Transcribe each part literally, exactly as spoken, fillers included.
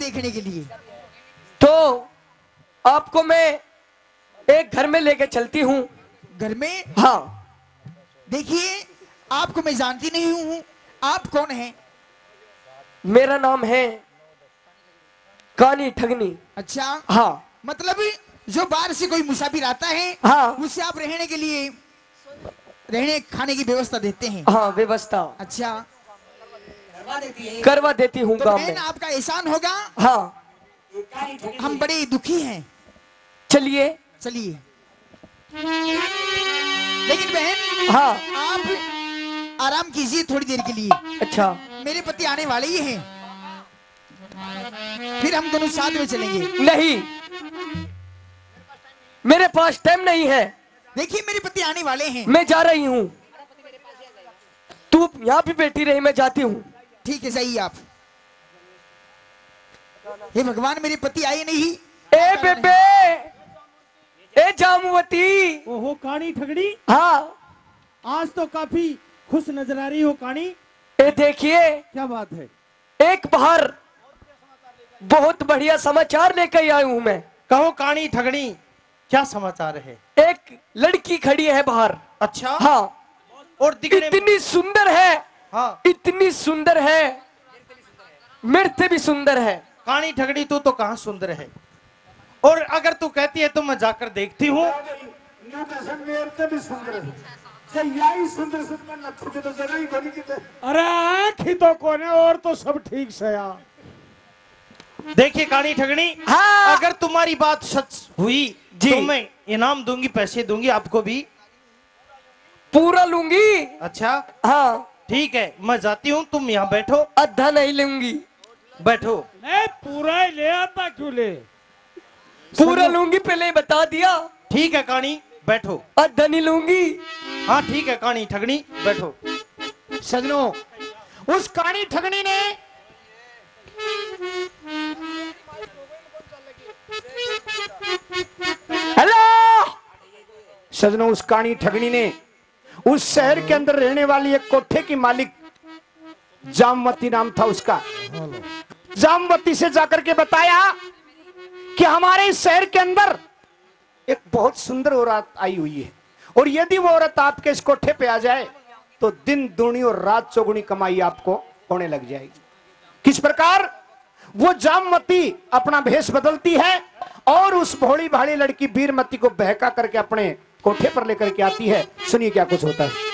देखने के लिए। तो आपको मैं एक घर में लेके चलती हूँ। घर में? हाँ। देखिए, आपको मैं जानती नहीं हूँ, आप कौन हैं? मेरा नाम है कानी ठगनी। अच्छा। हाँ। मतलब जो बाहर से कोई मुसाफिर आता है, हाँ, उससे आप रहने के लिए, रहने खाने की व्यवस्था देते हैं? हाँ, व्यवस्था। अच्छा, करवा देती हूँ तो गाँव बहन में। आपका एहसान होगा। हाँ, हम बड़े दुखी हैं। चलिए। चलिए। लेकिन बहन, हाँ, आप आराम कीजिए थोड़ी देर के लिए। अच्छा। मेरे पति आने वाले ही हैं, फिर हम दोनों साथ में चलेंगे। नहीं, मेरे पास टाइम नहीं है। देखिए, मेरे पति आने वाले हैं। मैं जा रही हूँ, तू यहाँ भी बैठी रही, मैं जाती हूँ। ठीक है, सही आप। हे भगवान, मेरे पति आए नहीं। ए बेबे, ए जामुवती। ओहो कानी ठगड़ी, हाँ, आज तो काफी खुश नजर आ रही हो कानी। ए देखिए, क्या बात है? एक बाहर बहुत बढ़िया समाचार लेकर आई हूँ मैं। कहो कानी ठगड़ी, क्या समाचार है? एक लड़की खड़ी है बाहर। अच्छा। हाँ, और दिखने इतनी सुंदर है। हाँ, इतनी सुंदर है, मेरे से भी सुंदर है। कानी ठगड़ी, तू तो कहाँ सुंदर है। और अगर तू कहती है तो मैं जाकर देखती हूँ। अरे आँखी तो कोने और तो सब ठीक से यार। देखिए कानी ठगड़ी, हाँ। अगर तुम्हारी बात सच हुई जी, तो मैं इनाम दूंगी, पैसे दूंगी आपको भी। पूरा लूंगी। अच्छा, हाँ, ठीक है, मैं जाती हूँ, तुम यहाँ बैठो। आधा नहीं लूंगी। बैठो। नहीं, पूरा ही ले आता क्यों ले? पूरा लूंगी, पहले ही बता दिया। ठीक है कानी, बैठो। आधा नहीं लूंगी। हाँ ठीक है कानी ठगनी, बैठो। सजनों, उस कानी ठगनी ने हेलो। सजनों, उस कानी ठगनी ने उस शहर के अंदर रहने वाली एक कोठे की मालिक, जामवती नाम था उसका, जामवती से जाकर के बताया कि हमारे इस शहर के अंदर एक बहुत सुंदर औरत आई हुई है, और यदि वो औरत आपके इस कोठे पे आ जाए तो दिन दूनी और रात चौगुनी कमाई आपको होने लग जाएगी। किस प्रकार? वो जामवती अपना भेष बदलती है और उस भोली भाली लड़की वीरमती को बहका करके अपने कोठे पर लेकर के आती है। सुनिए क्या कुछ होता है।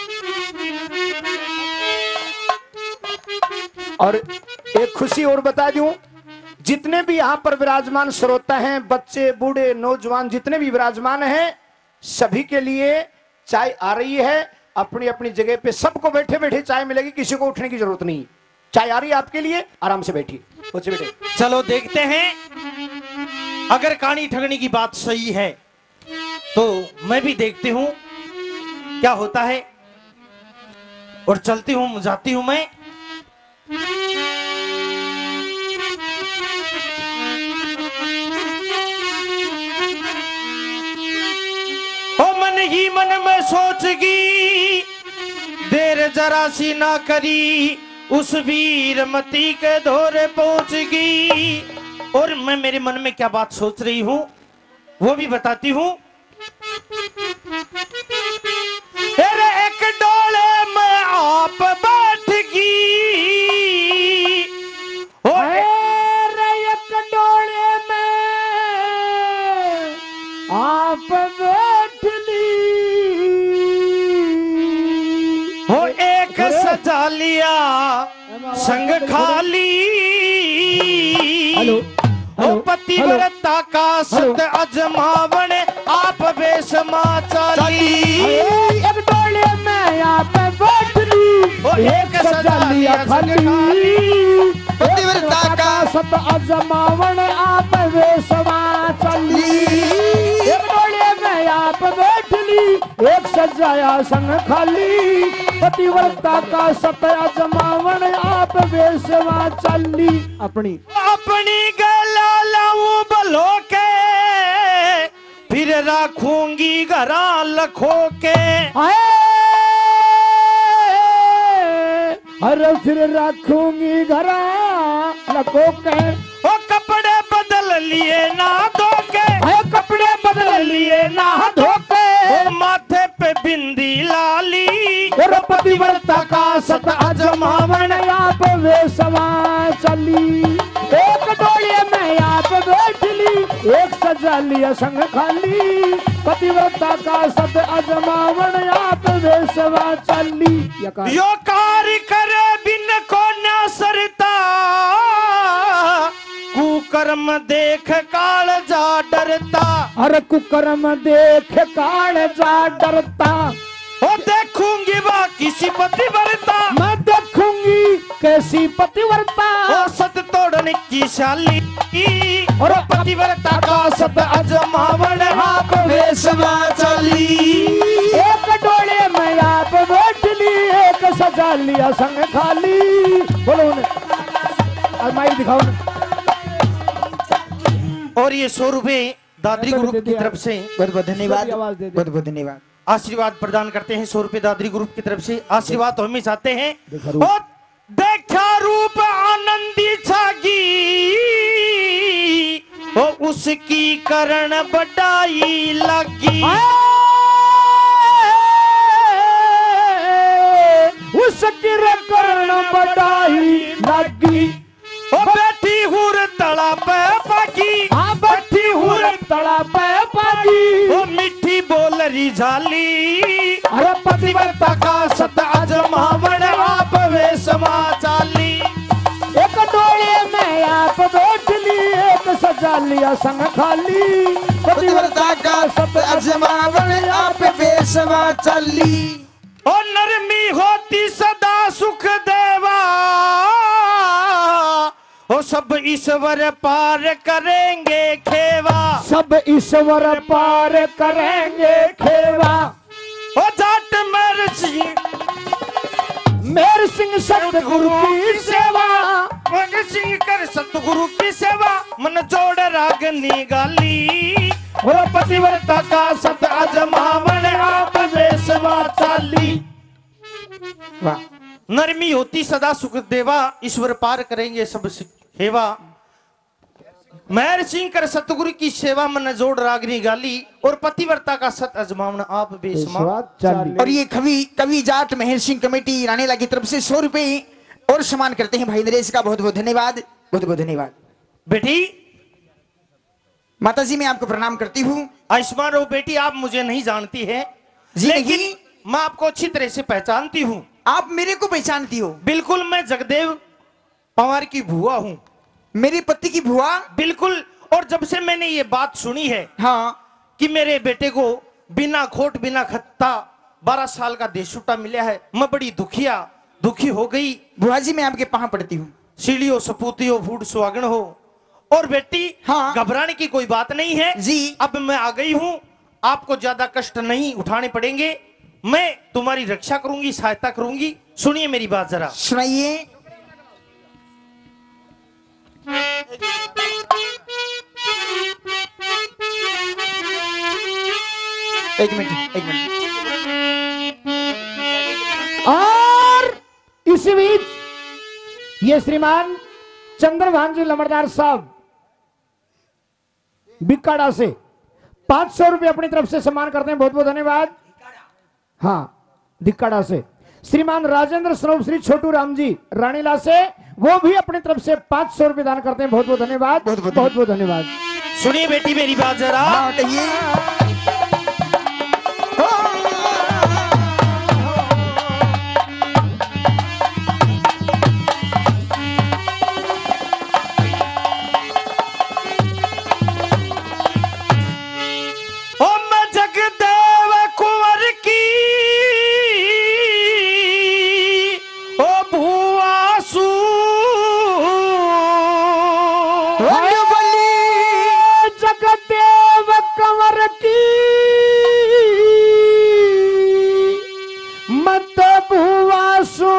और एक खुशी और बता दूं, जितने भी यहाँ पर विराजमान श्रोता हैं, बच्चे बूढ़े नौजवान जितने भी विराजमान हैं, सभी के लिए चाय आ रही है। अपनी अपनी जगह पे सबको बैठे बैठे चाय मिलेगी, किसी को उठने की जरूरत नहीं। चाय आ रही है आपके लिए, आराम से बैठिए। बच्चे बैठे। चलो देखते हैं, अगर कानी ठगनी की बात सही है तो मैं भी देखती हूँ क्या होता है, और चलती हूँ, जाती हूँ मैं। ओ मन ही मन में सोचगी, देर जरा सी ना करी, उस वीरमती के दौरे पहुंचगी। और मैं मेरे मन में क्या बात सोच रही हूँ वो भी बताती हूँ। अरे एक डोले में आप बैठगी, अरे एक डोले में आप बैठ ली, हो एक सजा लिया संग खाली। हेलो, ओ पतिव्रता का सत अजमावन आप बेसमा चाली। एक डोले में आप बैठ ली, एक सजा लिया खाली। पतिव्रता का सत अजमावन आप बेसमा चली। एक डोले में आप बैठ ली, एक सजाया संग खाली। पतिव्रता का सत अजमावन आप बेसमा चली। अपनी अपनी गला लाऊं बलो के, फिर रखूंगी घरा लखो के। अरे फिर रखूंगी घरा लखो के। ओ कप लिए ना धोके, है कपड़े बदल लिए ना धोके, ओ माथे पे बिंदी लाली, और पतिव्रता का सत अजमावन आप वेशवा चली। एक डोलिए में आप बैठ ली, एक सजा लिया संग खाली, पतिव्रता का सत अजमावन आप वेशवा चली। यो कार्य करे बिन को न सरता, कुकर्म देख काल जा डरता। हर कुकर्म देख काल जा डरता, ओ देखूंगी बा किसी पतिव्रता, मैं देखूंगी कैसी पतिव्रता, ओ सत तोड़ने की शाली, और पतिव्रता का सत अजमावन आप वेशवा चली। एक डोले में आप बैठ ली, एक सजा लिया संग खाली। बोलो उन्हें माइक दिखाओ ना। और ये सौ रुपए दादरी ग्रुप की तरफ से बहुत बहुत धन्यवाद, आवाज दे दे। बहुत बहुत धन्यवाद। आशीर्वाद प्रदान करते हैं। सौ रुपए दादरी ग्रुप की तरफ से आशीर्वाद तो हम ही चाहते हैं। देखा रूप। और देखा रूप आनंदी छागी, ओ उसकी करण बढ़ाई लगी, उसकी करण बढ़ाई लगी, ओ बैठी हुर तड़ा पे पागी, हाँ बैठी हुर तड़ा पे पागी, ओ मिठी बोल रही झाली, अरे पतिव्रता का सत अजमावन आप वेशवा चाली। एक डोले में आप बैठ ली, एक सजा लिया संग खाली, पतिव्रता का सत अजमावन आप वेशवा चली। ओ नरमी होती सदा सुख देवा, ओ सब ईश्वर पार करेंगे खेवा, सब ईश्वर पार करेंगे खेवा। ओ जाट मेर सिंह मेर सिंह सतगुरु की सेवा, मन सिंह कर सतगुरु की सेवा, मन जोड़ रागनी गाली, और पतिव्रता का सत अजमावन आप वेशवा चाली। वाह, नरमी होती सदा सुख देवा, ईश्वर पार करेंगे सब खेवा, महर सिंह कर सतगुरु की सेवा, मन जोड़ रागनी गाली, और पतिव्रता का सत अजमावन आप बेसमा चाली। और ये कवि कवि जाट मेहर सिंह कमेटी रानीला की तरफ से सौ रुपए और सम्मान करते हैं भाई नरेश का। बहुत बहुत धन्यवाद, बहुत बहुत धन्यवाद। बेटी माताजी मैं आपको प्रणाम करती हूँ। आयुष्मान रहो बेटी, आप मुझे नहीं जानती है, जी लेकिन नहीं। मैं आपको अच्छी तरह से पहचानती हूँ। आप मेरे को पहचानती हो? बिल्कुल, मैं जगदेव पवार की भुआ हूँ। मेरी पति की भुआ? बिल्कुल। और जब से मैंने ये बात सुनी है हाँ कि मेरे बेटे को बिना खोट बिना खत्ता बारह साल का देशुटा मिला है, मैं बड़ी दुखिया दुखी हो गई। बुआ जी मैं आपके पाँव पड़ती हूँ। सीढ़ियों सपूतियों फूड सुहागण हो। और बेटी हाँ। घबराने की कोई बात नहीं है जी। अब मैं आ गई हूँ, आपको ज्यादा कष्ट नहीं उठाने पड़ेंगे, मैं तुम्हारी रक्षा करूंगी, सहायता करूंगी। सुनिए मेरी बात जरा। सुनाइए। एक मिनट एक मिनट। और इसी बीच ये श्रीमान चंद्रभान जी लमरदार साहब बिकाड़ा से पांच सौ रुपये अपनी तरफ से सम्मान करते हैं। बहुत बहुत धन्यवाद। हाँ, दिक्काड़ा से श्रीमान राजेंद्र स्वरूप श्री छोटू राम जी रानीला से, वो भी अपनी तरफ से पांच सौ रुपये दान करते हैं। बहुत बहुत धन्यवाद, बहुत बहुत बहुत बहुत धन्यवाद। सुनिए बेटी मेरी बात जरा। हाँ कहिए। ओ मैं जगदेव कुंवर की ओ भुआसू जगदेव कंवर की मत भुआ सो,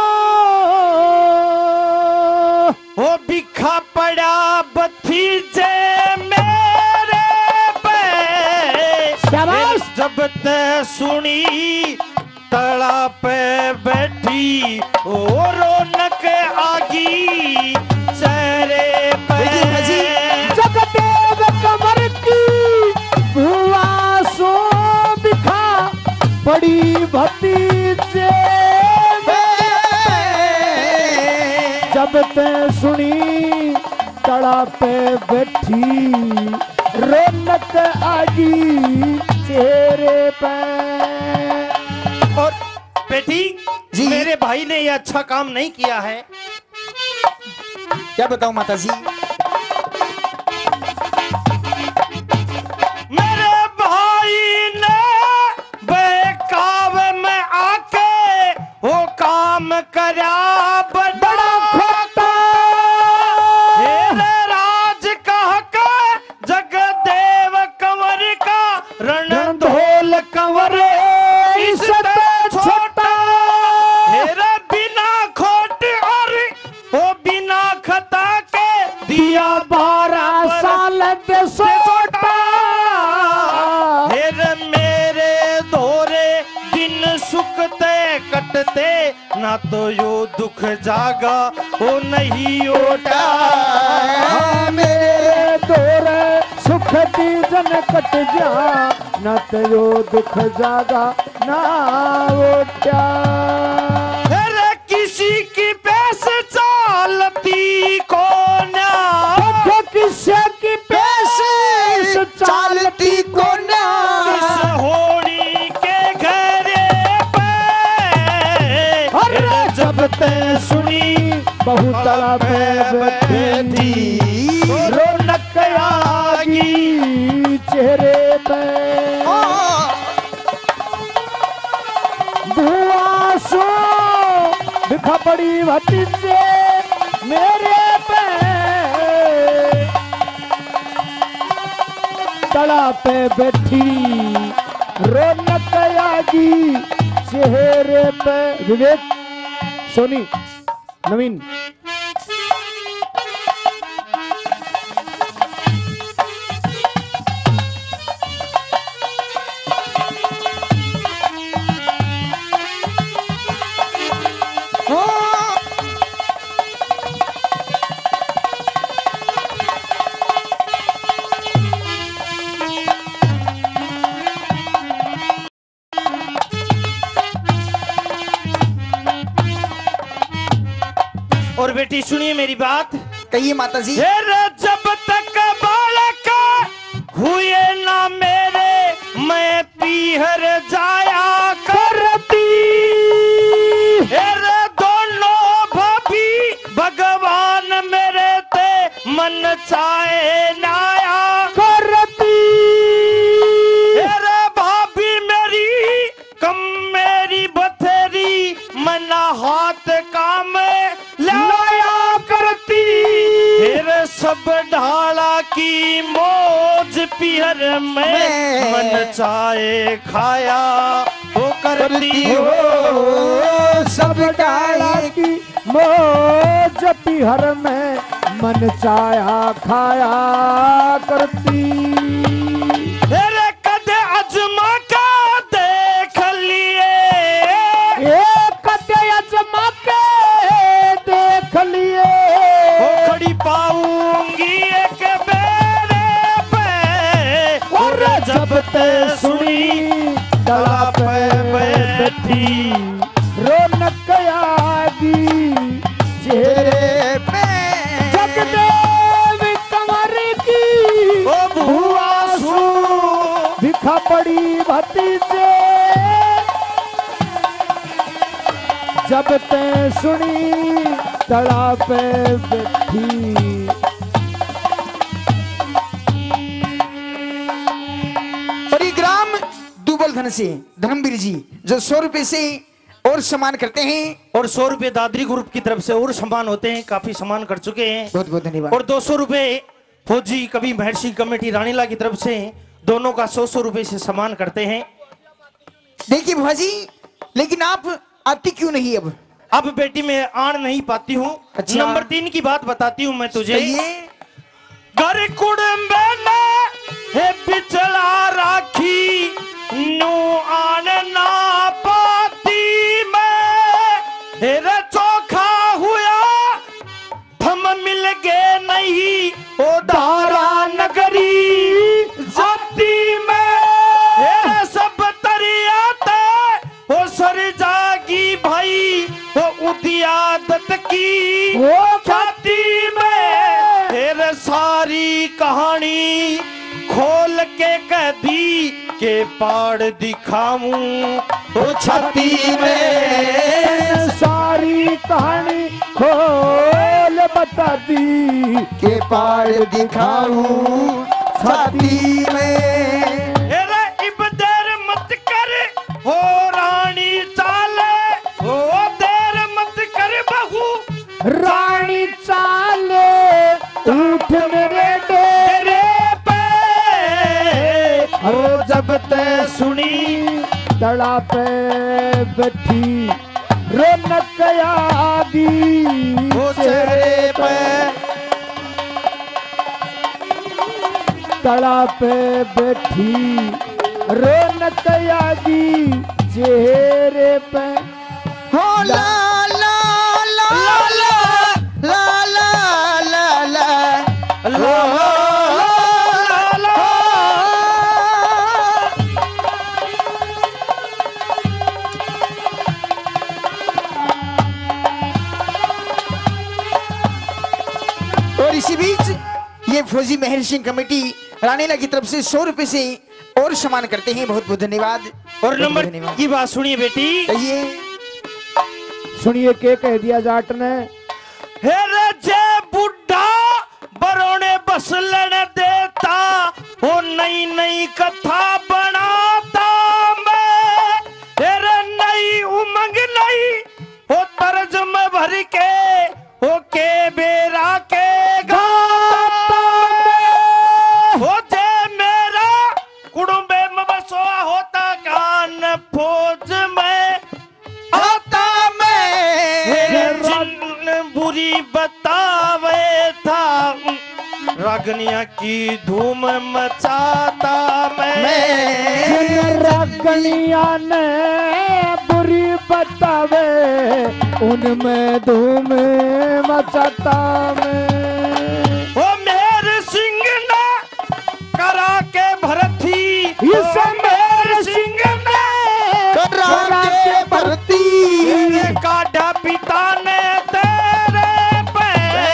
ओ बिखा पड़ा भतीजे मेरे पे, शाबाश। जब ते सुनी तड़ा पे बैठी ओ रौनक आगी चेहरे पे। देखिए, जगदेव जब ते सुनी तड़ा पे बैठी रौनक आगी चेहरे पे। और बेटी जी। मेरे भाई ने ये अच्छा काम नहीं किया है। क्या बताऊं माता जी? मेरे भाई ने बेकाब में आके वो काम करा बड़ा खोटा। हेरे राज कह के जगदेव कंवर का रण ढोल कंवर इस छोटा। हेरे बिना खोट और वो बिना खता के दिया बारह साल के सोटा। फिर मेरे धोरे दिन सुखते कटते ना तो यो दुख जागा वो नहीं ओटा। मेरे तोरे सुख दी जन कट जा न तो यो दुख जागा ना ओटा। फिर किसी की पैस चालती को ना किसे की पैसे चालती को ना। इस होड़ी के घरे पे अरे जब ते सुनी बहुत बैठी रौनक आगी चेहरे पे। धुआं सो दिखा पड़ी भतीजे मेरे पे। तड़ा पे बैठी रौनक आगी चेहरे पे। विवेक, सोनी, नवीन, और बेटी सुनिए मेरी बात। कहिए माता जी। फिर जब तक बालक हुए ना मेरे मैं पीहर जाया करती। फिर दोनों भाभी भगवान मेरे ते मन चाहे नाया करती। फिर भाभी मेरी कम मेरी बथेरी मना हाथ काम लाया करती। फिर सब ढाला की मौज पिहर में मन चाहे खाया वो करती हो। सब डाला की मौज पिहर में मन चाया खाया करती। फिर कद अजमा का देख लिए एक कदे अजमा के देख लिए। खड़ी पाऊंगी एक बेरे पे। और जब ते सुनी तला पे बैठी रौनक आगी चेहरे पे। जगदेव कंवर की ओ भुआ सू दिखा पड़ी भतीजे जब ते सुनी तड़ा पे बैठी। परिग्राम दुबल धन से धर्मवीर जी जो सौ रुपए से और सम्मान करते हैं। और सौ रुपए दादरी ग्रुप की तरफ से और सम्मान होते हैं, काफी सम्मान कर चुके हैं। बहुत बहुत धन्यवाद। और दो सौ रुपए फौजी कवि महर्षि कमेटी रानीला की तरफ से दोनों का सौ सौ रुपए से सम्मान करते हैं। देखिए बुआ जी, लेकिन आप आती क्यों नहीं अब? अब बेटी मैं आन नहीं पाती हूँ। अच्छा। नंबर तीन की बात बताती हूँ मैं तुझे। कहिए। घर कुड़म्बे ने हे बिचला राखी नू आन ना पाती मैं। हेरे चोखा हुआ हम मिल गए नहीं ओ धारा नगरी जाती में। हेरे सब तरियाते ओ सर जागी भाई ओ उदियादत की वो हेर सारी कहानी खोल के कदी के पाड़ दिखाऊं ओ छाती में। सारी कहानी खोल बता दी के पार दिखाऊं छाती में। हेरे इब देर मत कर हो रानी चाले, हो देर मत कर बहू रानी चाले उठ मेरे डेरे पे। हो जब ते सुनी तड़ा पे बैठी रौनक आगी हो चेहरे पे। तड़ा पे बैठी रौनक आगी चेहरे पे। हो ला ला ला ला ला ला ला ला ला ला ला। और इसी बीच ये फौजी मेहर सिंह कमेटी रानीला की तरफ से सौ रुपए से और सम्मान करते हैं। बहुत बहुत धन्यवाद। और बहुत नंबर बहुत धन्यवाद। की बात सुनिए बेटी। कहिए। सुनिए के कह दिया जाट ने। हेरे जे बुढ़ा बरोने बस लेने देता वो नई नई कथा बनाता मैं। हेरे नई उमंग नई हो तर्ज में भर के हो के बेरा के गाता मैं। हो जे मेरा कुड़ुंबे में बसोआ होता कान फौज में आता मैं। जिन बुरी बतावे था रागनिया की धूम मचाता मैं। रगनिया ने बुरी बतावे उनमें धूम मचाता मैं। ओ मेरे सिंह ने करा के भरती, इस मेरे सिंह ने करा के भरती तेरे काढ़ा पिता ने तेरे पे।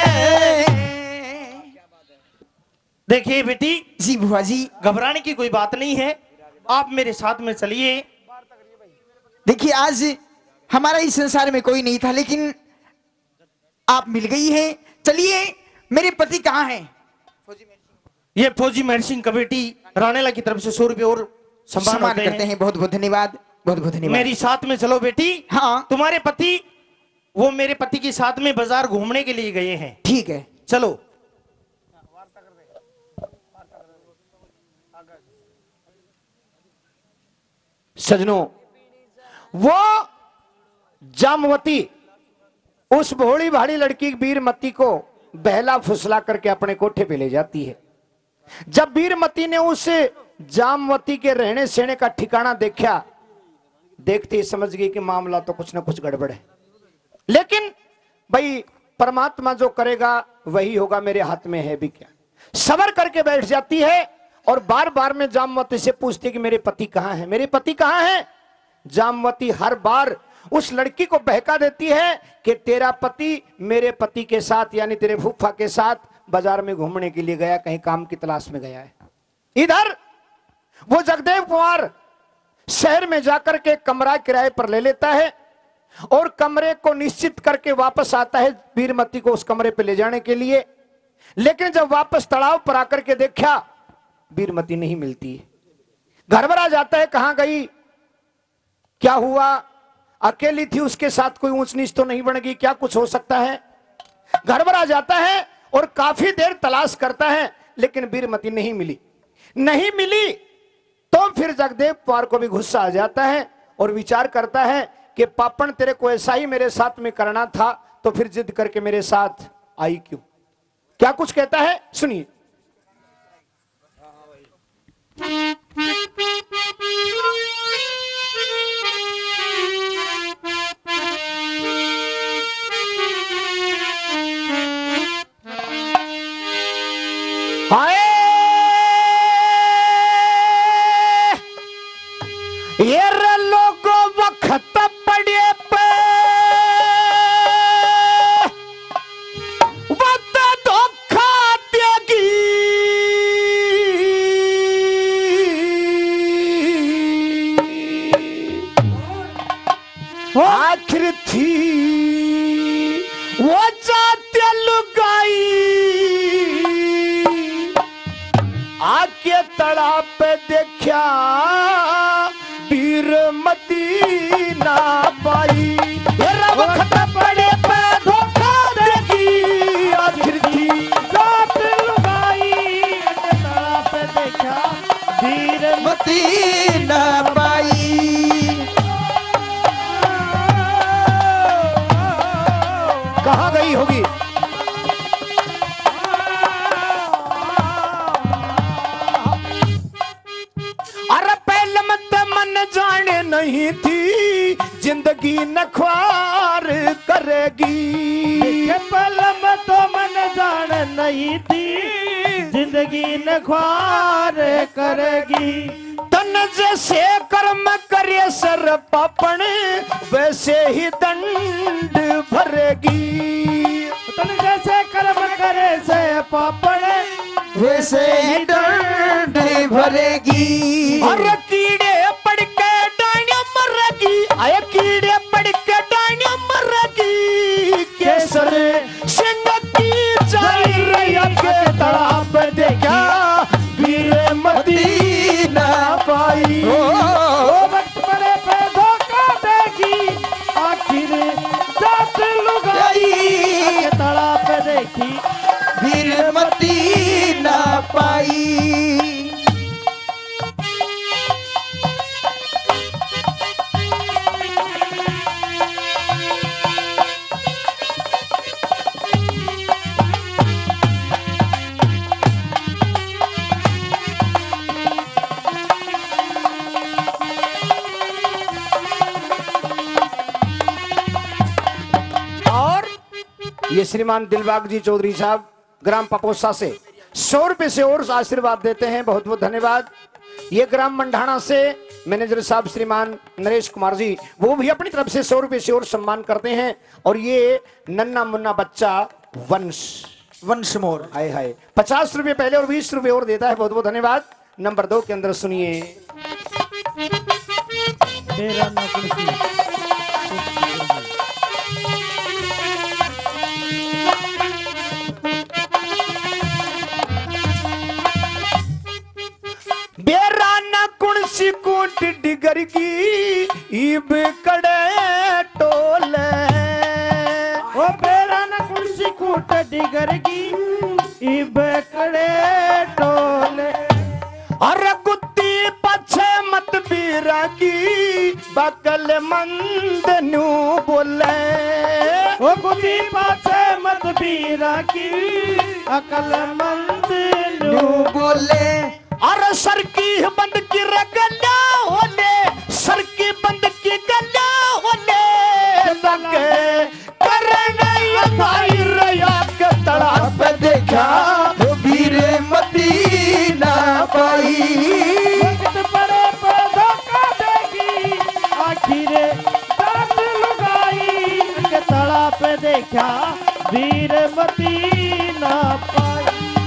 देखिए बेटी, जी बुआ जी, घबराने की कोई बात नहीं है, आप मेरे साथ में चलिए। देखिए आज हमारा इस संसार में कोई नहीं था, लेकिन आप मिल गई हैं। चलिए, मेरे पति कहाँ हैं? ये फौजी मेहर सिंह कमेटी रानेला की तरफ से सौ रुपए और सम्मान सम्मान होते करते हैं। हैं। बहुत बहुत धन्यवाद। बहुत बहुत धन्यवाद। मेरी साथ में चलो बेटी। हाँ। तुम्हारे पति, वो मेरे पति के साथ में बाजार घूमने के लिए गए हैं। ठीक है। चलो। सजनों, वो जामवती उस भोली भाड़ी लड़की वीरमती को बहला फुसला करके अपने कोठे पे ले जाती है। जब वीरमती ने उस जामवती के रहने सहने का ठिकाना देखा, देखते ही समझ गई कि मामला तो कुछ ना कुछ गड़बड़ है। लेकिन भाई परमात्मा जो करेगा वही होगा, मेरे हाथ में है भी क्या। सबर करके बैठ जाती है और बार बार में जामवती से पूछती कि मेरे पति कहाँ हैं, मेरे पति कहाँ हैं। जामवती हर बार उस लड़की को बहका देती है कि तेरा पति मेरे पति के साथ यानी तेरे फूफा के साथ बाजार में घूमने के लिए गया, कहीं काम की तलाश में गया है। इधर वो जगदेव कुमार शहर में जाकर के कमरा किराए पर ले लेता है और कमरे को निश्चित करके वापस आता है वीरमती को उस कमरे पे ले जाने के लिए। लेकिन जब वापस तालाब पर आकर के देखा, वीरमती नहीं मिलती है। घरभरा जाता है, कहां गई, क्या हुआ, अकेली थी, उसके साथ कोई ऊंच नीच तो नहीं बन गई, क्या कुछ हो सकता है। घरभरा जाता है और काफी देर तलाश करता है, लेकिन वीरमती नहीं मिली। नहीं मिली तो फिर जगदेव कुमार को भी गुस्सा आ जाता है और विचार करता है कि पापन तेरे को ऐसा ही मेरे साथ में करना था, तो फिर जिद करके मेरे साथ आई क्यों। क्या कुछ कहता है सुनिए। हाय ये लोगों वक्त पड़े पे वक्त धोखा आखिर थी वो जाते लुगाई आके तड़ा पे देखा वीरमती ना पाई वक्त पड़े पे धोखा देगी आखिर थी जात लुगाई तड़ा पे देखा वीरमती मती ना पाई। कहाँ गई होगी? अरे पहले मत मन जाने नहीं थी जिंदगी नख्वार करेगी। पलम तो मन जान नहीं थी जिंदगी न ख्वार करेगी। तन जैसे कर्म करे सर पापण वैसे ही दंड भरेगी। तन जैसे कर्म करे से पापड़ वैसे ही दंड भरेगी। और कीड़े पड़ के डाइया मरेगी। आए कीड़े पड़ के डाइया मरेगी। केसर सिंह की जाई रैया के तड़ाप देखा वीरमती ना पाई। ओ, ओ वक्त पड़े पे धोखा देगी आखिर जात लुगाई के तड़ा पे देखी वीरमती ना पाई। और ये श्रीमान दिलबाग जी चौधरी साहब ग्राम पपोसा से सौ रुपए से और आशीर्वाद देते हैं। बहुत बहुत धन्यवाद। ये ग्राम मंडाना से मैनेजर साहब श्रीमान नरेश कुमार जी वो भी अपनी तरफ से सौ रुपए से और सम्मान करते हैं। और ये नन्ना मुन्ना बच्चा वंश वंश मोर हाय हाय पचास रुपए पहले और बीस रुपए और देता है। बहुत बहुत धन्यवाद। नंबर दो के अंदर सुनिए। तेरा ना कुर्सी बेरा न कुणसी कोट डिगर की इब कड़े टोले। ओ बेरा न कुर्सी कूट डिगर की इब कड़े टोले। और कुत्ती पछे मत बीरा की बकल मंद नू बोले। ओ कुदी पाछे मत बीरा की अकल मंद नू बोले। और सर की बंद की रगला होले सर की बंद की गला होले लगे करने ये भाई रया के तड़ाप देखा वीरमती ना पाई। वक्त पड़े पे धोखा देगी आखिर जात लुगाई के तड़ा पे देखा वीरमती ना पाई।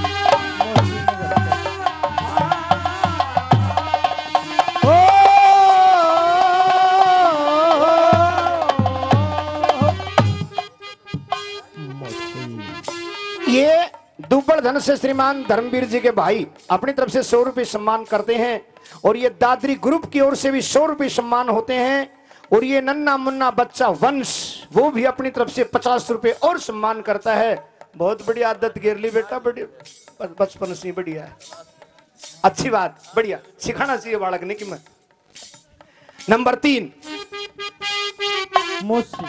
ये दुब्बड़ धन से श्रीमान धर्मवीर जी के भाई अपनी तरफ से सौ रुपए सम्मान करते हैं। और ये दादरी ग्रुप की ओर से भी सौ रुपए सम्मान होते हैं। और ये नन्ना मुन्ना बच्चा वंश वो भी अपनी तरफ से पचास रुपए और सम्मान करता है। बहुत बड़ी आदत गिर ली बेटा। बड़ी बचपन से बढ़िया है। अच्छी बात बढ़िया सिखाना चाहिए बालक ने कि मैं। नंबर तीन मोसी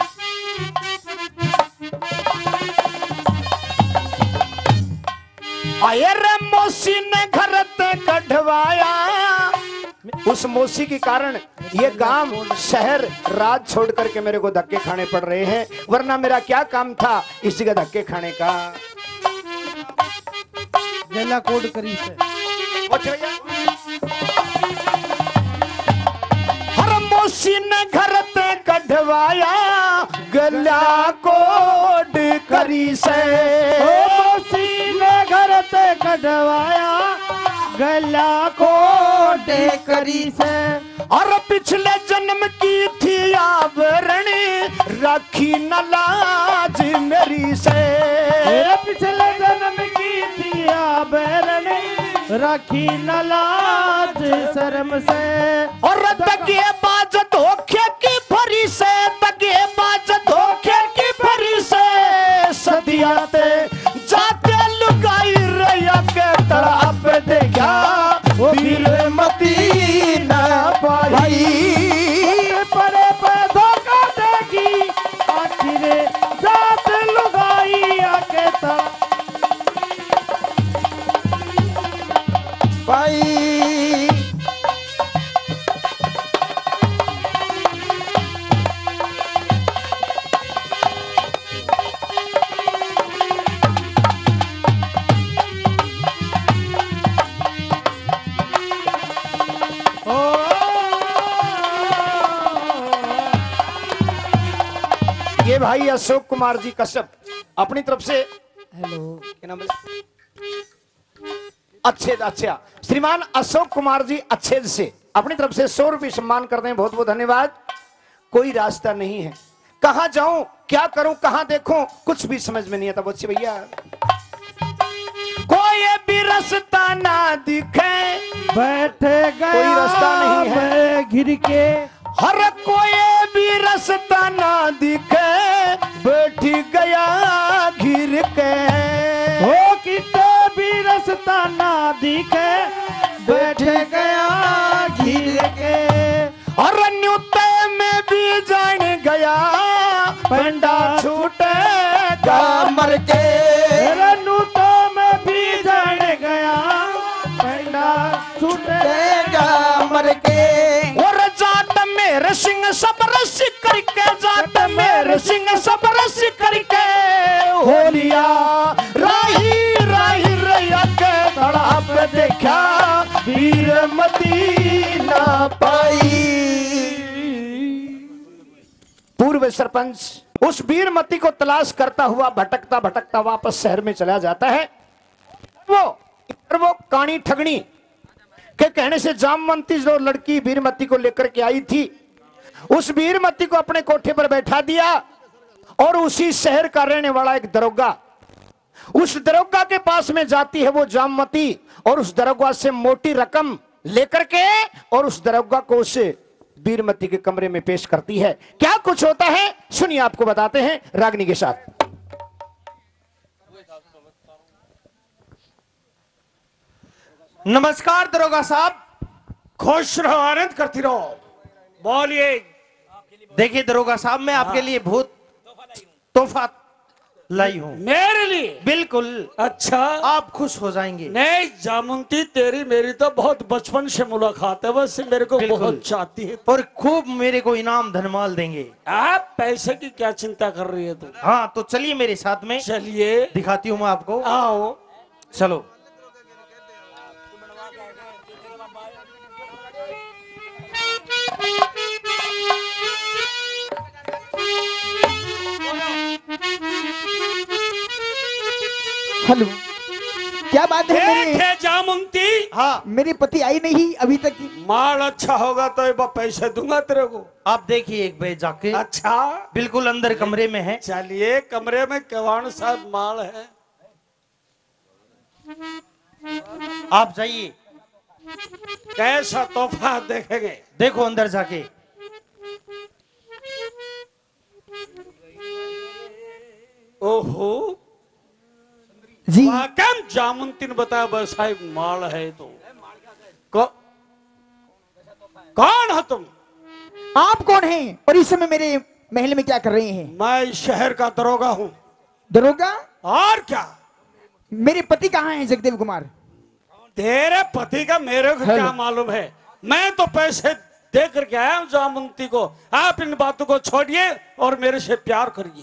आये रे मौसी ने घर ते कढ़वाया। उस मौसी के कारण ये गांव शहर राज छोड़ करके मेरे को धक्के खाने पड़ रहे हैं। वरना मेरा क्या काम था इस जगह धक्के खाने का। जेला कोड करी से हर मौसी ने घर ते कढ़वाया गला कोड करी से। मोसी ने घर ते कढ़वाया गला कोड दे करी से। और पिछले जन्म की थी आवरण राखी न लाज मेरी से। मेरे पिछले जन्म की थी आवरण राखी न लाज शर्म से। और दगे बाज धोखे की भरी से, दगे बाज धोखे की भरी से सदियाते जाते लुगाई रैया के तड़प देखा वीर मती न पाई। परे पे धोखा देगी आखिर जात लुगाई आके भाई ये भाई अशोक कुमार जी कश्यप अपनी तरफ से हेलो क्या नाम है? अच्छे अच्छा श्रीमान अशोक कुमार जी अच्छे से अपनी तरफ से सौ रुपये सम्मान करते हैं। बहुत बहुत धन्यवाद। कोई रास्ता नहीं है, कहां जाऊं क्या करूं कहां देखूं कुछ भी समझ में नहीं आता बच्चे भैया। कोई भी रास्ता ना दिखे बैठ गया कोई रास्ता नहीं है। मैं घिर के हर कोई भी रास्ता ना दिखे बैठ गया घिर के। हो कितो भी रास्ता ना दिखे बैठ गया घिर के। और न्यूते में भी जान गया पंडा छूटेगा मर के। रनु तो मैं भी जान गया पंडा छूटेगा मर के। और जात मेरे सिंह सब रस करके जात मेरे सिंह सब रस करके होलिया राही राही रैया के तड़प देखा वीर मती ना पाई। पूर्व सरपंच उस वीरमती को तलाश करता हुआ भटकता भटकता वापस शहर में चला जाता है। वो वो कानी ठगनी के कहने से जामवंती जो लड़की वीरमती को लेकर के आई थी उस वीरमती को अपने कोठे पर बैठा दिया। और उसी शहर का रहने वाला एक दरोगा उस दरोगा के पास में जाती है वो जामवती और उस दरोगा से मोटी रकम लेकर के और उस दरोगा को उस वीरमती के कमरे में पेश करती है। क्या कुछ होता है सुनिए, आपको बताते हैं रागनी के साथ। नमस्कार दरोगा साहब, खुश रहो आनंद करती रहो। बोलिए। देखिए दरोगा साहब, मैं आपके लिए बहुत तोहफा लाई हूँ। मेरे लिए? बिल्कुल। अच्छा, आप खुश हो जाएंगे। नहीं जामुनती, तेरी मेरी तो बहुत बचपन से मुलाकात है, बस मेरे को बहुत चाहती है और खूब मेरे को इनाम धनमाल देंगे। आप पैसे की क्या चिंता कर रही है तू? हाँ तो चलिए मेरे साथ में, चलिए दिखाती हूँ मैं आपको। आओ चलो। हेलो, क्या बात है? मेरे देखे जामुनती, हाँ मेरे पति आई नहीं अभी तक। माल अच्छा होगा तो एक बार पैसे दूंगा तेरे को। आप देखिए एक बार जाके। अच्छा, बिल्कुल अंदर कमरे में है। चलिए कमरे में कवान सा माल है। आप जाइए, कैसा तोहफा देखेंगे। देखो अंदर जाके। ओहो जी वाकम जामुनती ने बताया बस साहब माल है। तो को, कौन हो तुम? आप कौन हैं और इस समय मेरे महल में क्या कर रहे हैं? मैं इस शहर का दरोगा हूँ। दरोगा? और क्या? मेरे पति कहाँ हैं जगदेव कुमार? तेरे पति का मेरे को क्या मालूम है? मैं तो पैसे दे करके आया हूँ जामुनती को। आप इन बातों को छोड़िए और मेरे से प्यार करिए।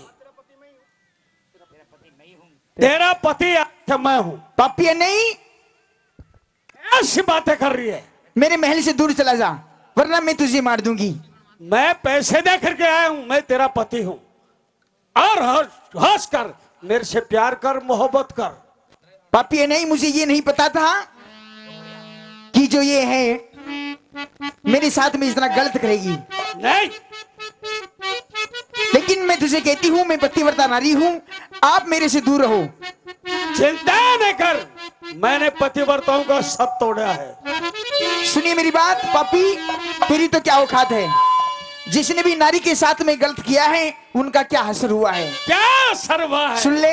तेरा पति मैं हूँ। पापी नहीं, ऐसी बातें कर रही है। मेरे महल से दूर चला जा वरना मैं तुझे मार दूंगी। मैं पैसे दे करके आया हूं, मैं तेरा पति हूं। और हंस कर मेरे से प्यार कर, मोहब्बत कर। पापी नहीं, मुझे ये नहीं पता था कि जो ये है मेरे साथ में इतना गलत करेगी। नहीं, लेकिन मैं तुझे कहती हूँ मैं पतिव्रता नारी हूँ, आप मेरे से दूर रहो। चिंता न कर, मैंने पतिव्रताओं का सब तोड़ा है। सुनिए मेरी बात पापी, तेरी तो क्या औकात है? जिसने भी नारी के साथ में गलत किया है उनका क्या असर हुआ है? क्या असर हुआ है? सुन ले।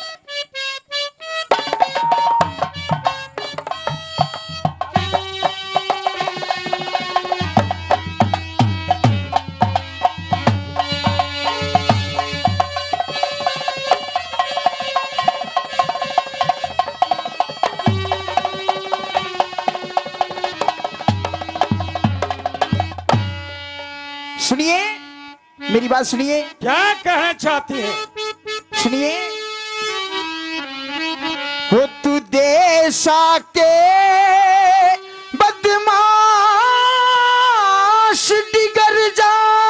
सुनिए मेरी बात सुनिए। क्या कहना चाहती है? सुनिए। हो तू देशा के बदमाश डिगर जा,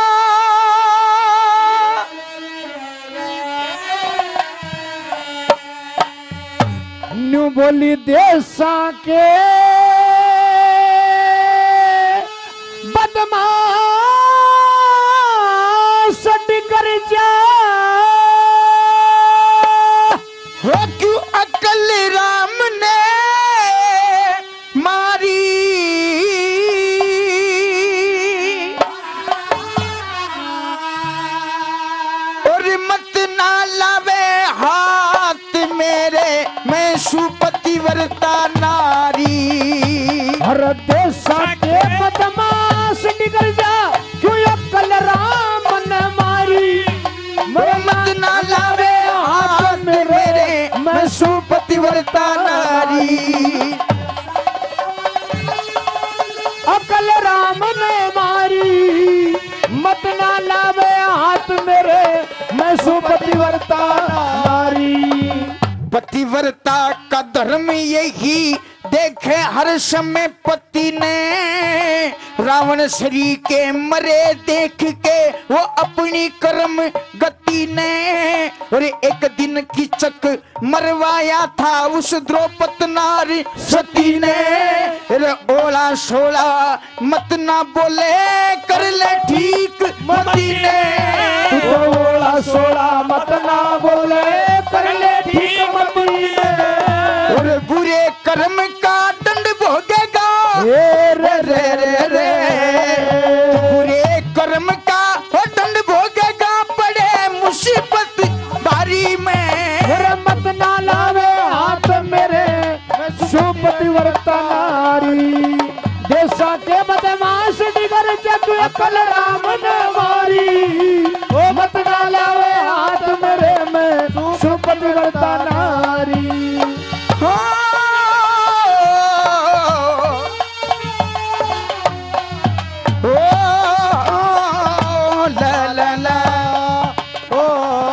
न्यू बोली देशा के बदमाश कर जा, हो क्यों अकल राम ने मारी, और मत ना लावे हाथ मेरे, मैं सुपतिव्रता नारी। हर देशा के बदमाश निकल जा, क्यों अकल राम न मारी, मत ना लावे हाथ मेरे, मैं सुपतिव्रता नारी। अकल राम ने मारी, मत ना लावे हाथ मेरे, मैं सुपतिव्रता नारी। पतिव्रता का धर्म यही देखे हर समय पति ने, रावण श्री के मरे देख के वो अपनी कर्म गति ने, और एक दिन कीचक मरवाया था उस द्रौपदी नारी सती ने। रे ओला सोला मत ना बोले कर ले ठीक मती ने, तो ओला सोला मत ना बोले कर ले ठीक मती ने, और बुरे कर्म का दंड भोगेगा रे रे रे रे रे, बुरे कर्म का दंड भोगेगा बड़े मुसीबत बारी में। मेरे मत ना लावे हाथ मेरे, सुपतिव्रता नारी। देशा के बदमाश डिगर जग अकल राम ने मारी, ओ मत ना लावे हाथ मेरे में सुपतिव्रता नारी। हो हो ला ला ला ओ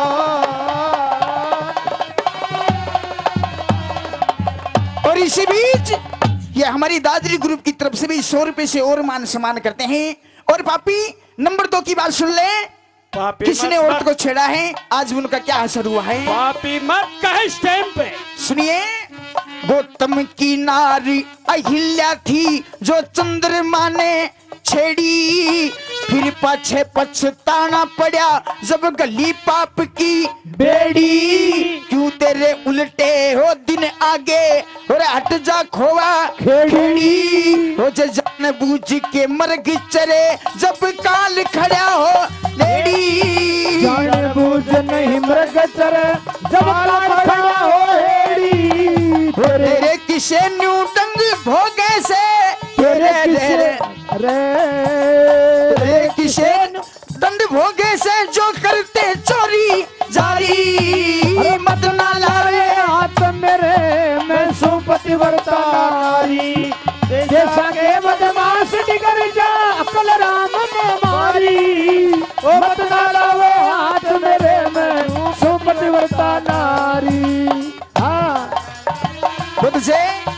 और इसी बीच ये हमारी दादरी ग्रुप की तरफ से भी सौ रुपए से और मान सम्मान करते हैं। और पापी नंबर दो की बात सुन ले। पापी किसने मत- औरत को छेड़ा है, आज उनका क्या असर हुआ है? पापी मत कह इस टाइम पे। सुनिए। गौतम की नारी अहिल्या थी जो चंद्रमा ने छेड़ी, फिर पाछे पछताना पड़ा जब गली पाप की बेड़ी। क्यों तेरे उल्टे हो दिन आगे और हट जा खोवा खेड़ी, हो जे जान बूझ के मर्ग चरे जब काल खड़ा हो लेडी। जान बूझ नहीं मृग चरे जब काल खड़ा हो हेड़ी, तेरे किसे न्यू डंग भोगे से तेरे तेरे रे तेरे किसे दंड भोगे से जो करते चोरी जारी। मत ना लावे हाथ मेरे मैं सुपतिव्रता नारी। देशा के बदमाश डिगर जा अकल राम ने मारी, ओ मत ना लावे हाथ मेरे में सुपतिव्रता नारी। हाँ खुद से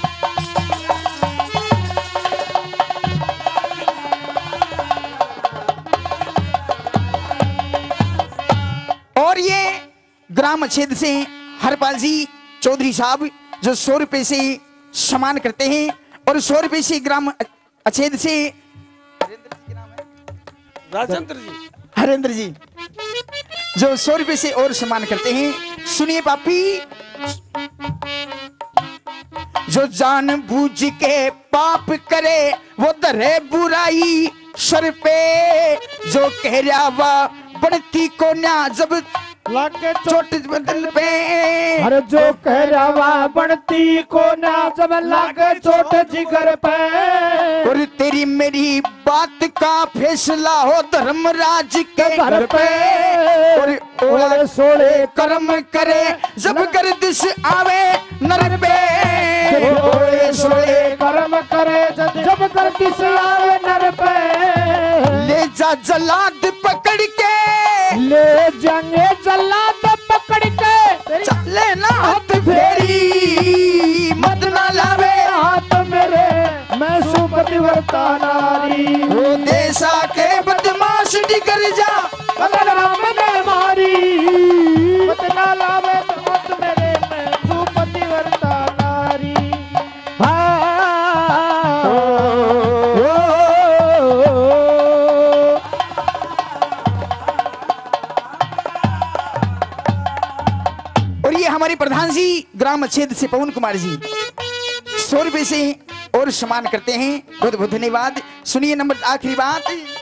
और ये ग्राम अच्छेद से हरपाल जी चौधरी साहब जो सौ रुपए से सम्मान करते हैं, और सौ रुपए से ग्राम अच्छेद से राजेंद्र जी, हरेंद्र जी जो सौ रुपए से और सम्मान करते हैं। सुनिए पापी, जो जान बूझ के पाप करे वो धरे बुराई सर पे, जो कह रहा वा बढ़ती को ना जब लागे चोट बदन पे। अरे जो कह रहा बढ़ती को ना जब लागे चोट जिगर पे। और तेरी मेरी बात का फैसला हो धर्मराज के घर पे। और ओले सोले कर्म करे जब गर्दिश आवे नर पे। ओले सोले कर्म करे जब गर्दिश आवे नर पे। ले जा जलाद पकड़ के, ले जाएंगे जल्लाद पकड़ के। चले ना हाथ फेरी मत ना लावे हाथ मेरे मैं सुपतिव्रता नारी। वो देशा के बदमाश डिगर जा अगर राम ने मारी मत ना लावे तो मत मेरे मैं सुपतिव्रता नारी। और ये हमारे प्रधान जी ग्राम अच्छेद से पवन कुमार जी सौ रुपए से और सम्मान करते हैं। बहुत बहुत धन्यवाद। सुनिए नंबर आखिरी बात,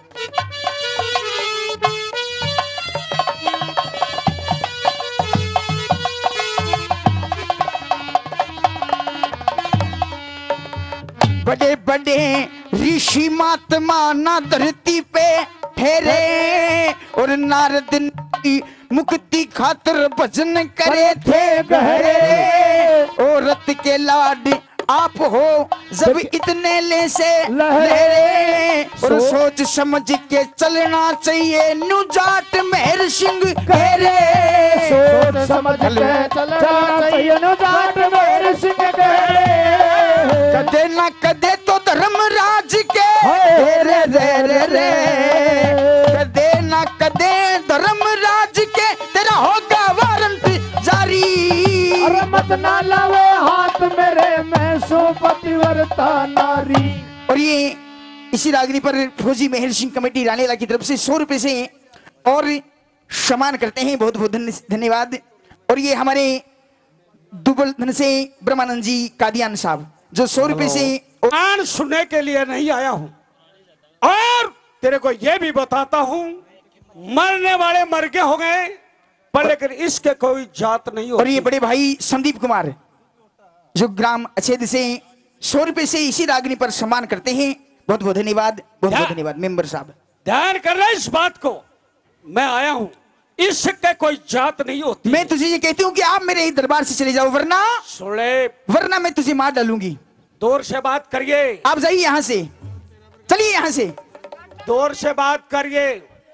बड़े बड़े ऋषि महात्मा ना धरती पे ठहरे और नारद ने मुक्ति खातिर भजन करे थे गहरे। और रत के लाड आप हो जब इतने ले से लहरे। और सोच समझ के चलना चाहिए न्यू जाट मेहर सिंह घेरे। सोच समझ के चलना चाहिए न्यू जाट मेहर सिंह घेरे। कदे ना कदे तो धर्मराज के रे रे रे रे। कदे ना कदे धर्मराज के तेरा होगा वारंट जारी। अरे मत ना लावे हाथ मेरे मैं सुपतिव्रता नारी। और ये इसी रागनी पर फौजी मेहर सिंह कमेटी रानीला की तरफ से सौ रुपए से और सम्मान करते हैं। बहुत बहुत धन्यवाद। और ये हमारे दुबल धन से ब्रह्मानंद जी कादियान साहब जो सौ रुपए से गान सुनने के लिए नहीं आया हूं। और तेरे को यह भी बताता हूं, मरने वाले मर गए हो गए पर लेकिन इसके कोई जात नहीं होती। और ये बड़े भाई संदीप कुमार जो ग्राम अच्छेद से सौ रुपए से इसी रागनी पर सम्मान करते हैं। बहुत बहुत धन्यवाद। बहुत बहुत धन्यवाद मेंबर साहब। ध्यान कर रहे इस बात को, मैं आया हूं, इसके कोई जात नहीं होती। मैं तुझे ये कहती हूँ कि आप मेरे ही दरबार से चले जाओ वरना सुने, वरना मैं तुझे मार डालूंगी। दूर से बात करिए। आप जाइए यहाँ से, चलिए यहाँ से, दूर से बात करिए।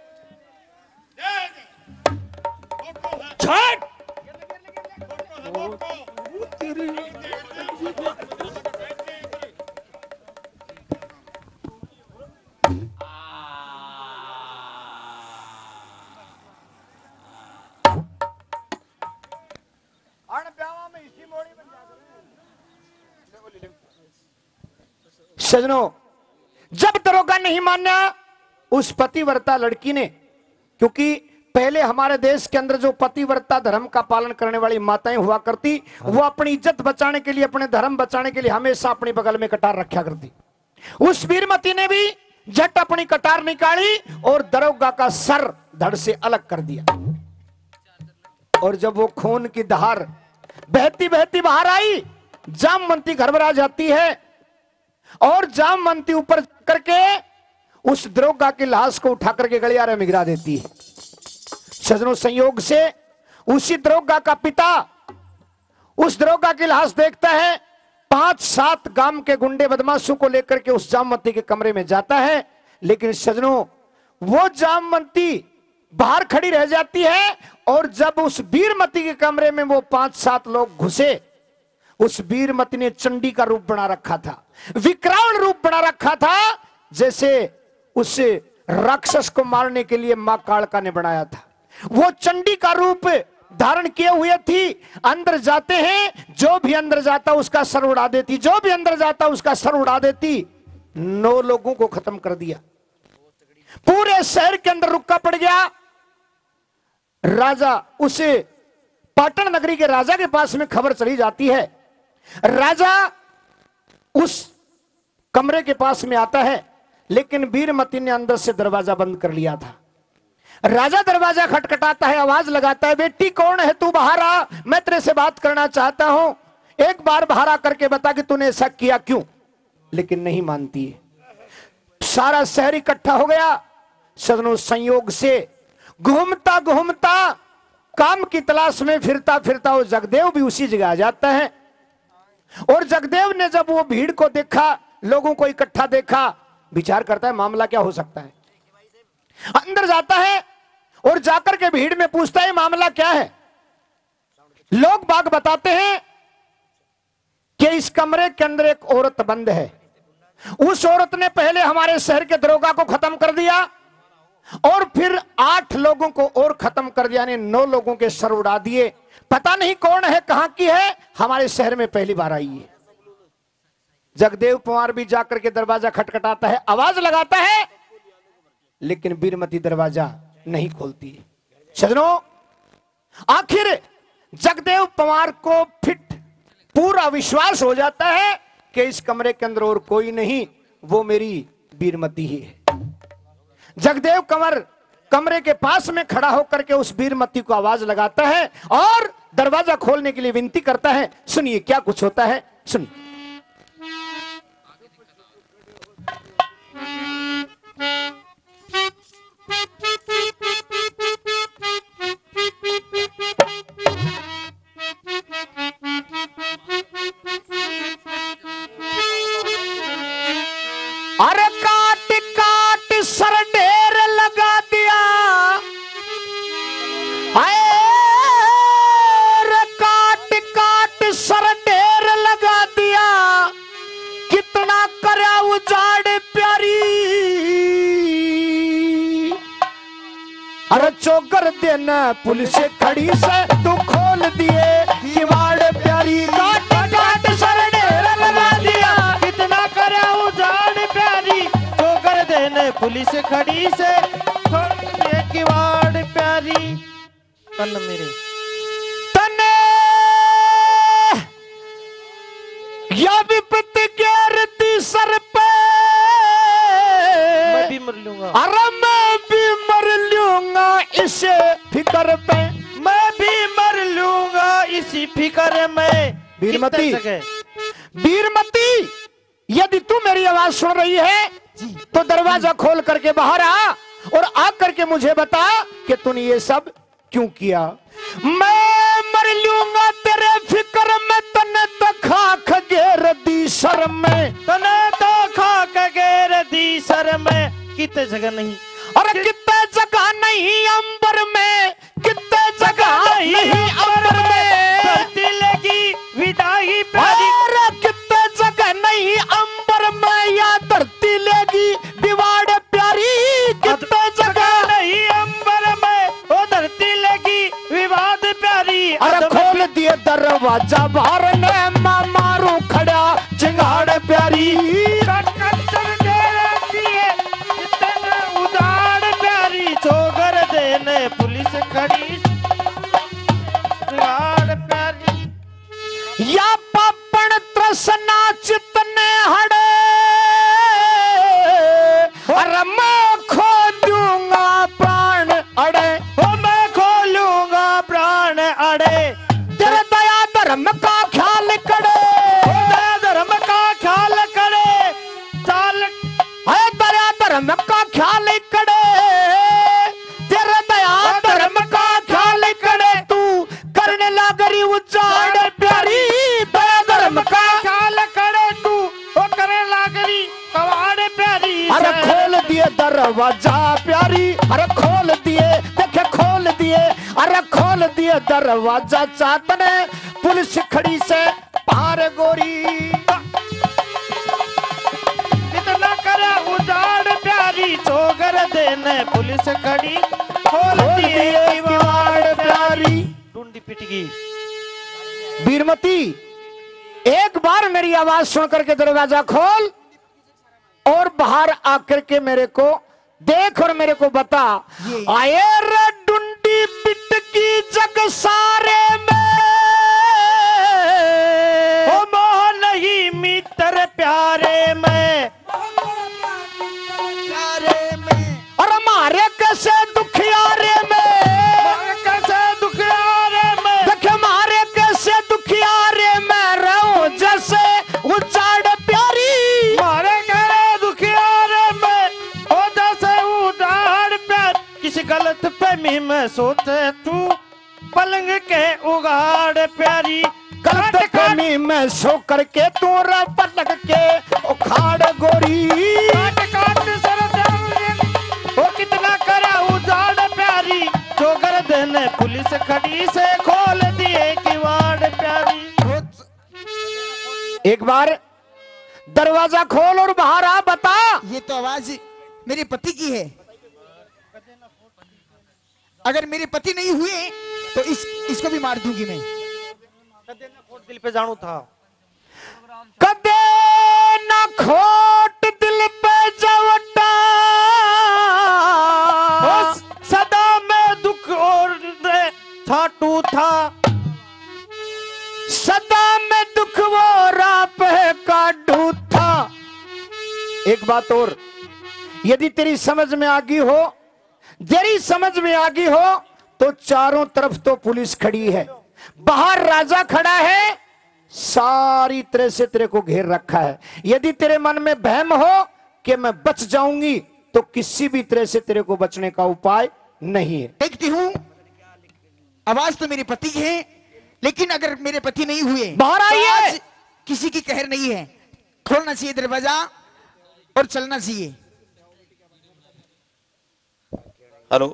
छठ सजनों, जब दरोगा नहीं माना उस पतिव्रता लड़की ने, क्योंकि पहले हमारे देश के अंदर जो पतिव्रता धर्म का पालन करने वाली माताएं हुआ करती, वो अपनी इज्जत बचाने के लिए, अपने धर्म बचाने के लिए हमेशा अपनी बगल में कटार रखा करती। उस वीरमती ने भी झट अपनी कटार निकाली और दरोगा का सर धड़ से अलग कर दिया। और जब वो खून की धार बहती बहती बाहर आई, जामवंती घबरा जाती है और जामवंती ऊपर करके उस दरोगा की लाश को उठा करके गलियारे में गिरा देती है। सजनों, संयोग से उसी दरोगा का पिता उस दरोगा की लाश देखता है, पांच सात गांव के गुंडे बदमाशों को लेकर के उस जामवंती के कमरे में जाता है। लेकिन सजनों, वो जामवंती बाहर खड़ी रह जाती है और जब उस वीरमती के कमरे में वो पांच सात लोग घुसे, उस वीरमती ने चंडी का रूप बना रखा था, विकराल रूप बना रखा था, जैसे उस राक्षस को मारने के लिए मां कालका ने बनाया था। वो चंडी का रूप धारण किए हुए थी। अंदर जाते हैं, जो भी अंदर जाता उसका सर उड़ा देती, जो भी अंदर जाता उसका सर उड़ा देती। नौ लोगों को खत्म कर दिया। पूरे शहर के अंदर रुका पड़ गया। राजा उसे पाटन नगरी के राजा के पास में खबर चली जाती है। राजा उस कमरे के पास में आता है, लेकिन वीरमती ने अंदर से दरवाजा बंद कर लिया था। राजा दरवाजा खटखटाता है, आवाज लगाता है, बेटी कौन है तू, बाहर आ, मैं तेरे से बात करना चाहता हूं, एक बार बाहर आकर के बता कि तूने ऐसा किया क्यों। लेकिन नहीं मानती है। सारा शहर इकट्ठा हो गया। सदनों संयोग से घूमता घूमता काम की तलाश में फिरता फिरता वो जगदेव भी उसी जगह आ जाता है। और जगदेव ने जब वो भीड़ को देखा, लोगों को इकट्ठा देखा, विचार करता है मामला क्या हो सकता है। अंदर जाता है और जाकर के भीड़ में पूछता है मामला क्या है। लोग बाग बताते हैं कि इस कमरे के अंदर एक औरत बंद है। उस औरत ने पहले हमारे शहर के दरोगा को खत्म कर दिया और फिर आठ लोगों को और खत्म कर दिया, ने नौ लोगों के सर उड़ा दिए। पता नहीं कौन है, कहां की है, हमारे शहर में पहली बार आई है। जगदेव पंवार भी जाकर के दरवाजा खटखटाता है, आवाज लगाता है, लेकिन वीरमती दरवाजा नहीं खोलती। सजनों, आखिर जगदेव पंवार को फिट पूरा विश्वास हो जाता है कि इस कमरे के अंदर और कोई नहीं, वो मेरी वीरमती ही है। जगदेव कंवर कमरे के पास में खड़ा होकर के उस वीरमती को आवाज लगाता है और दरवाजा खोलने के लिए विनती करता है। सुनिए क्या कुछ होता है, सुनिए। अरे काट काट सर ढेर लगा दिया, अरे काट काट सर ढेर लगा दिया, कितना करया उजाड़ प्यारी। अरे चौकर देना पुलिस खड़ी से तू खोल दिए किवाड़ प्यारी। काट काट सर ढेर लगा दिया, कितना करया उजाड़ प्यारी, चौकर देने पुलिस खड़ी से खोल किवाड़ प्यारी। तन मेरे तने या विपत्ति गिरती सर पे, मैं भी मर लूंगा, अरे मैं भी मर लूंगा इसे फिक्र पे, मैं भी मर लूंगा इसी फिक्र में। वीरमती, कितने जगह? वीरमती, यदि तू मेरी आवाज सुन रही है तो दरवाजा खोल करके बाहर आ और आकर के मुझे बता कि तूने ये सब क्यों किया। मैं मर लूंगा तेरे फिक्र में, तने तो खाक घेर दी सर में, तने तो खाक घेर दी सर में। कितने जगह नहीं, अरे कितने जगह नहीं अंबर में, कितने जगह नहीं अंबर में, धरती लगी विदाई प्यारी। अरे कितने जगह नहीं अंबर में या धरती लेगी दीवार प्यारी, कितने जगह नहीं अंबर में ओ धरती लगी विवाद प्यारी। अरे खोल दिए दरवाजा बाहर ने मारू खड़ा चिंगाड़ प्यारी। उदाड़ प्यारी, चौगर देने पुलिस खड़ी चिंगाड़ प्यारी। या पापण त्रसना चितने हड़े, अरे मैं खो दूंगा प्राण अड़े, ओ मैं खोलूंगा प्राण अड़े। तेरे दया धर्म का ख्याल करे, दया धर्म का ख्याल करे, चाल है दया धर्म का ख्याल करे, तेरे दया धर्म का ख्याल करे, तू करने लागरी उजाड़ प्यारी, दया धर्म का ख्याल करे तू ओ करे लागरी कवाड़ प्यारी। अरे खोल दिए दरवाजा प्यारी, अरे खोल दिए, देखे खोल दिए, अरे खोल दिए दरवाजा चातने पुलिस खड़ी से पार गोरी। कितना करे उजाड़ प्यारी, चौगर देने पुलिस खड़ी खोल खोल दिए दिए किवाड़ किवाड़ प्यारी। ढूंढी पिटगी। वीरमती, एक बार मेरी आवाज सुन करके दरवाजा खोल और बाहर आकर के मेरे को देख और मेरे को बता। आए रे डुंडी बिटकी जग सारे में, ओ मोह नहीं मित्र प्यारे में, प्यारे में और हमारे कैसे दुखियारे में, कैसे दुखियारे में, देख हमारे कैसे दुखियारे में रहूं जैसे उजाड़ प्यारी, मारे घरे दुखियारे में ओ जैसे उजाड़ प्यार। किसी गलत फहमी में सोचे तू पलंग के उगाड़ प्यारी, गलत फहमी में सो करके तू रा पलक के उखाड़ गोरी, काट काट सर ओ कितना करा उजाड़ प्यारी, जो गर्दन पुलिस खड़ी से खोल दिए किवाड़ प्यारी। एक बार दरवाजा खोल और बाहर आ, बता। ये तो आवाज मेरे पति की है। अगर मेरे पति नहीं हुए तो इस इसको भी मार दूंगी मैं। दिल पे जानू था कदे न खोट दिल पे जवटा, सदा में दुख और छाटू था, सदा में दुख वो राप है काटू था। एक बात और, यदि तेरी समझ में आ गई हो, तेरी समझ में आ गई हो तो चारों तरफ तो पुलिस खड़ी है, बाहर राजा खड़ा है, सारी तरह से तेरे को घेर रखा है। यदि तेरे मन में भ्रम हो कि मैं बच जाऊंगी तो किसी भी तरह से तेरे को बचने का उपाय नहीं है। देखती हूँ आवाज तो मेरे पति की है, लेकिन अगर मेरे पति नहीं हुए बाहर तो आइए। आज किसी की कहर नहीं है। खोलना चाहिए दरवाजा और चलना चाहिए। हेलो,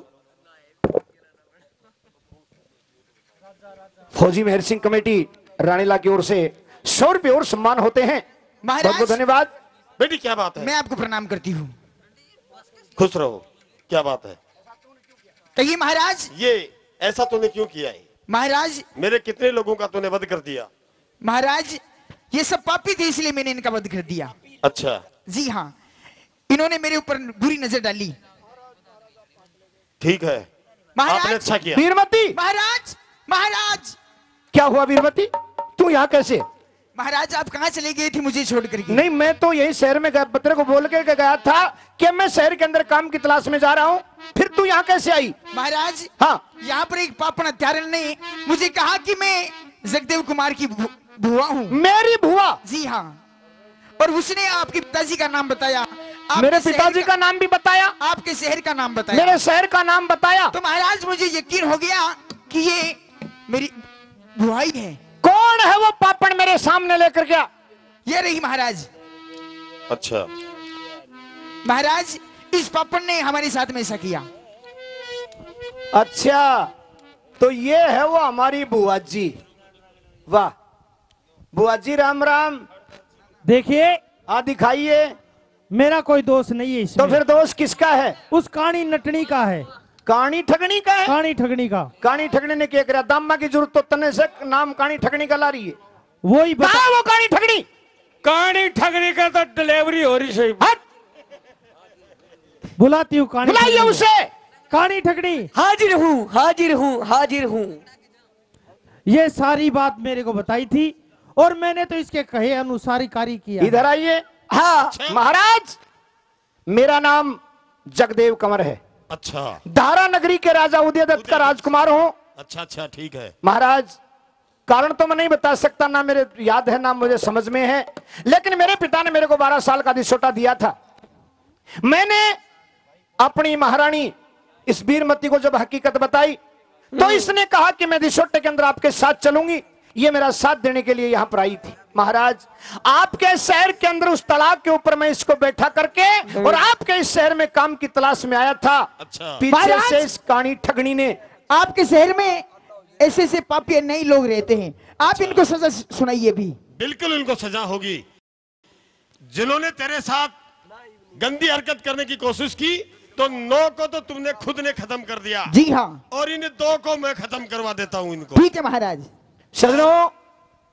फौजी मेहर सिंह कमेटी रानीला की ओर से सौ रुपये और सम्मान होते हैं। बहुत बहुत महाराज धन्यवाद। बेटी क्या बात है? मैं आपको प्रणाम करती हूँ। खुश रहो। क्या बात है? कहिए महाराज। ये ऐसा तूने क्यों किया है? महाराज मेरे कितने लोगों का तूने वध कर दिया? महाराज ये सब पापी थे, इसलिए मैंने इनका वध कर दिया। अच्छा, जी हाँ, इन्होंने मेरे ऊपर बुरी नजर डाली। ठीक है, महाराज आपने अच्छा किया। वीरमती, महाराज महाराज क्या हुआ वीरमती? तू यहाँ कैसे? महाराज आप कहाँ चले गए थे मुझे छोड़ करके? नहीं, मैं तो यही शहर में गया, पत्र को बोल के गया था कि मैं शहर के अंदर काम की तलाश में जा रहा हूँ। फिर तू यहाँ कैसे आई? महाराज हाँ, यहाँ पर एक पापन हत्यारण ने मुझे कहा कि मैं जगदेव कुमार की भु- बुआ हूँ। मेरी बुआ? जी हाँ, और उसने आपके पिताजी का नाम बताया, आपके मेरे शहर पिताजी का नाम भी बताया, आपके शहर का नाम बताया। मेरे शहर का नाम बताया। तो महाराज मुझे यकीन हो गया कि ये मेरी बुआ ही है। कौन है वो पापड़ मेरे सामने लेकर गया? ये रही महाराज। अच्छा, महाराज इस पापड़ ने हमारे साथ में ऐसा किया। अच्छा, तो ये है वो हमारी बुआ जी। वाह बुआ जी, राम राम। देखिए आ दिखाइए। मेरा कोई दोष नहीं है इसमें। तो फिर दोस्त किसका है? उस कानी नटनी का है। कानी ठगनी का है? कानी ठगनी का। कानी ठगनी ने क्या करा? दामा की जरूरत तो तने से नाम कानी ठगनी का ला रही है। वही बता। कहाँ वो कानी ठगनी? कहानी ठगने का तो डिलीवरी हो रही सही। हट, बुलाती हूँ कानी बुलाइए ठगनी को। उसे। कानी ठगनी, हाजिर हूँ हाजिर हूँ हाजिर हूँ। ये सारी बात मेरे को बताई थी और मैंने तो इसके कहे अनुसार ही कार्य किया। इधर आइए। हाँ महाराज, मेरा नाम जगदेव कंवर है। अच्छा, धारा नगरी के राजा उदयदत्त का राजकुमार हूँ। अच्छा, अच्छा, ठीक है। महाराज, कारण तो मैं नहीं बता सकता, ना मेरे याद है ना मुझे समझ में है, लेकिन मेरे पिता ने मेरे को बारह साल का दिसोटा दिया था। मैंने अपनी महारानी इस वीरमती को जब हकीकत बताई तो इसने कहा कि मैं दिसोटे के अंदर आपके साथ चलूंगी। ये मेरा साथ देने के लिए यहां पर आई थी। महाराज, आपके शहर के अंदर उस तालाब के ऊपर मैं इसको बैठा करके और आपके इस शहर में काम की तलाश में आया था। अच्छा, पीछे महाराज! से इस कानी ठगनी ने आपके शहर में ऐसे ऐसे पापी नए लोग रहते हैं, आप इनको सजा सुनाइए भी। बिल्कुल इनको सजा होगी। जिन्होंने तेरे साथ गंदी हरकत करने की कोशिश की तो नौ को तो तुमने खुद ने खत्म कर दिया। जी हाँ, और इन दो को मैं खत्म करवा देता हूं इनको। ठीक है महाराज। सजनों,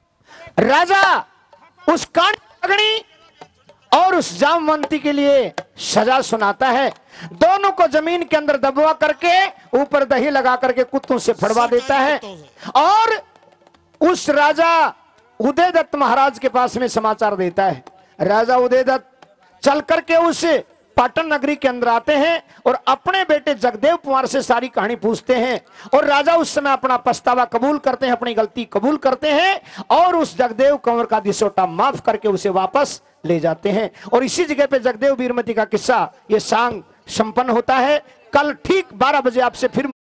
राजा उस कांड अग्नि और उस जामवंती के लिए सजा सुनाता है। दोनों को जमीन के अंदर दबवा करके ऊपर दही लगा करके कुत्तों से फड़वा देता है। और उस राजा उदयदत्त महाराज के पास में समाचार देता है। राजा उदयदत्त चल करके उस पाटन नगरी के अंदर आते हैं और अपने बेटे जगदेव कुमार से सारी कहानी पूछते हैं। और राजा उस समय अपना पछतावा कबूल करते हैं, अपनी गलती कबूल करते हैं और उस जगदेव कुंवर का दिसोटा माफ करके उसे वापस ले जाते हैं। और इसी जगह पे जगदेव वीरमती का किस्सा ये सांग संपन्न होता है। कल ठीक बारह बजे आपसे फिर